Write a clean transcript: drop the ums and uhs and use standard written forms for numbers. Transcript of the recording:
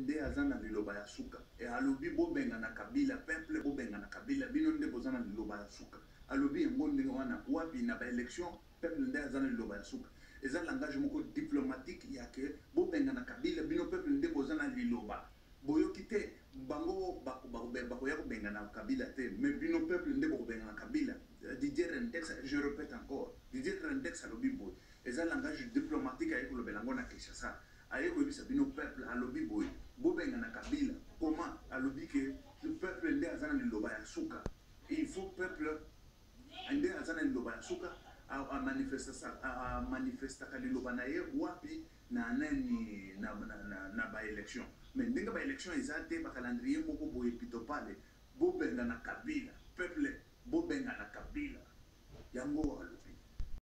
nde azana liloba ya suka e alobi bobenga na kabila peuple bobenga na kabila bino nde bozana liloba ya suka alobi yango ndenge wana wapi na ba élection peuple nde azana liloba ya suka eza langage moko diplomatique ya ke bobenga na kabila bino peuple nde bozana liloba boyoki te bango bakoya kobenga na kabila te mais bino peuple nde bokobenga na kabila. Didier Rendex, je répète encore, Didier Rendex alobi boy eza langage diplomatique aye kolobela yango na Kinshasa aye koyebisa bino peuple alobi boy bobenga na kabila comment alobi ke le peuple nde aza na liloba ya suka il faut peuple nde aza na liloba ya suka amanifestaka liloba na ye wapi na nani na baélection mais ndenge baélection eza te bacalendrier moko boye pito pale bobenga na kabila peuple bobenga na kabila yango alobi